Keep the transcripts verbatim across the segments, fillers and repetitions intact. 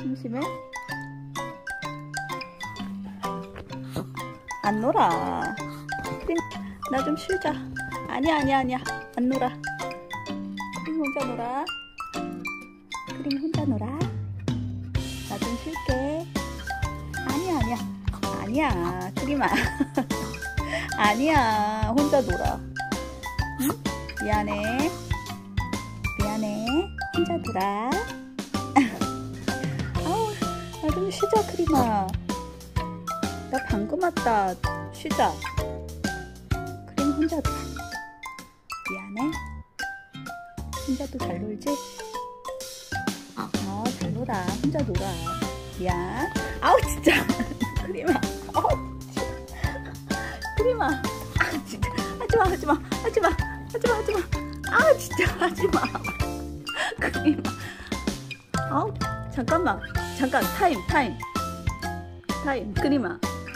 심심해? 안 놀아. 크림, 나 좀 쉬자. 아니야, 아니야, 아니야. 안 놀아. 크림 혼자 놀아. 크림 혼자 놀아. 나 좀 쉴게. 아니야, 아니야. 아니야, 크림아. 아니야, 혼자 놀아. 응? 미안해. 미안해. 혼자 놀아. 아우, 나 좀 쉬자, 크림아. 나 방금 왔다. 쉬자. 크림 혼자 놀아. 미안해. 혼자도 잘 놀지? 어, 잘 놀아. 혼자 놀아. 미안. 아우, 진짜. 크림아. 어, 크림아. 아, 진짜. 하지마, 하지마. 하지마. 하지마, 하지마. 아, 진짜. 하지마. 크림아. 아우, 잠깐만. 잠깐. 타임, 타임. 타임. 크림아.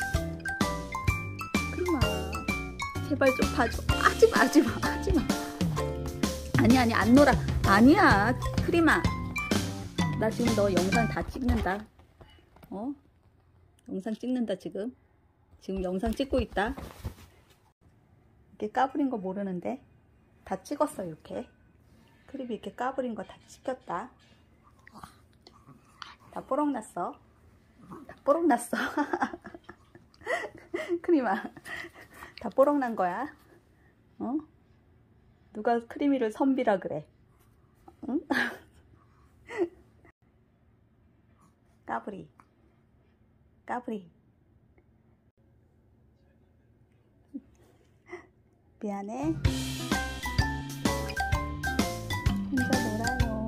크림아. 제발 좀 봐줘. 하지마, 하지마. 하지마. 아니, 아니, 안 놀아. 아니야. 크림아. 나 지금 너 영상 다 찍는다. 어? 영상 찍는다, 지금. 지금 영상 찍고 있다. 이렇게 까부린 거 모르는데? 다 찍었어, 이렇게. 크림이 이렇게 까부린 거 다 찍혔다. 다 뽀록 났어. 다 뽀록 났어. 크림아. 다 뽀록 난 거야. 어? 누가 크림이를 선비라 그래. 응? 까불이. 까불이. 미안해. 혼자 놀아요.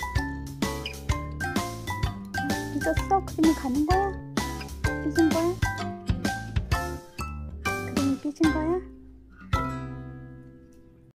삐졌어? 크림이 가는 거야? 삐진 거야? 크림이 삐진 거야?